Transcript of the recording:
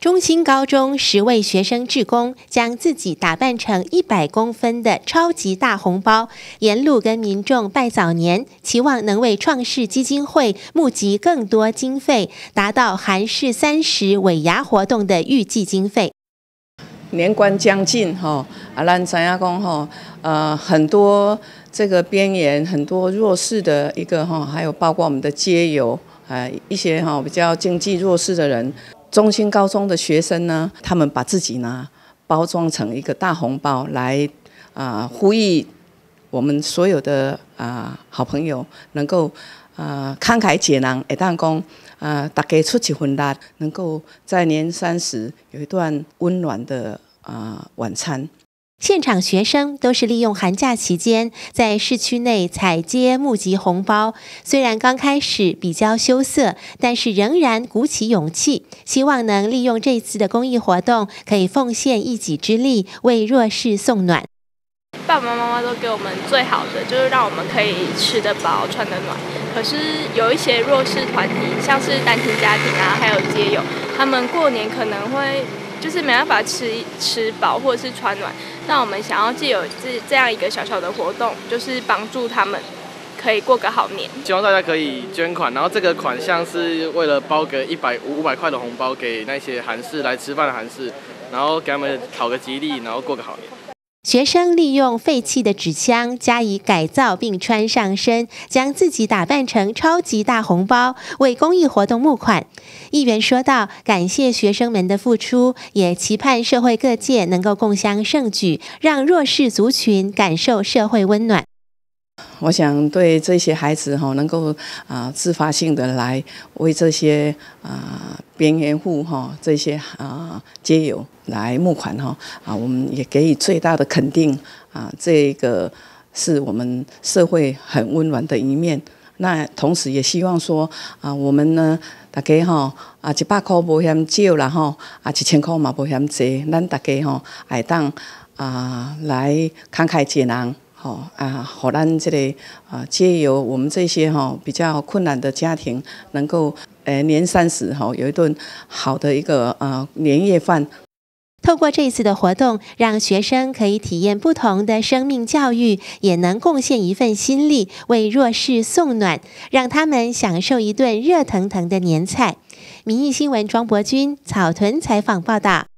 中兴高中10位学生志工将自己打扮成100公分的超级大红包，沿路跟民众拜早年，期望能为创世基金会募集更多经费，达到韩式30尾牙活动的预计经费。 年关将近咱知影讲很多这个边缘、很多弱势的一个还有包括我们的街友一些比较经济弱势的人。中兴高中的学生呢，他们把自己呢包装成一个大红包来呼吁我们所有的好朋友能够慷慨解囊，会当讲大家出一份力，能够在年30有一段温暖的晚餐。 现场学生都是利用寒假期间在市区内踩街募集红包，虽然刚开始比较羞涩，但是仍然鼓起勇气，希望能利用这次的公益活动，可以奉献一己之力，为弱势送暖。 爸爸妈妈都给我们最好的，就是让我们可以吃得饱、穿得暖。可是有一些弱势团体，像是单亲家庭还有街友，他们过年可能会就是没办法吃饱或者是穿暖。那我们想要借由这样一个小小的活动，就是帮助他们可以过个好年。 希望大家可以捐款，然后这个款项是为了包个500块的红包给那些韩式来吃饭的韩式，然后给他们讨个吉利，然后过个好年。 学生利用废弃的纸箱加以改造并穿上身，将自己打扮成超级大红包，为公益活动募款。议员说道，感谢学生们的付出，也期盼社会各界能够共襄盛举，让弱势族群感受社会温暖。 我想对这些孩子能够自发性的来为这些边缘户这些街友来募款我们也给予最大的肯定这个是我们社会很温暖的一面。那同时也希望说我们呢大家100块无嫌少啦1000块嘛无嫌多，咱大家会当来慷慨解囊。让咱这个街友我们这些比较困难的家庭，能够年30有一顿好的一个年夜饭。 透过这次的活动，让学生可以体验不同的生命教育，也能贡献一份心力，为弱势送暖，让他们享受一顿热腾腾的年菜。民意新闻庄伯君、草屯采访报道。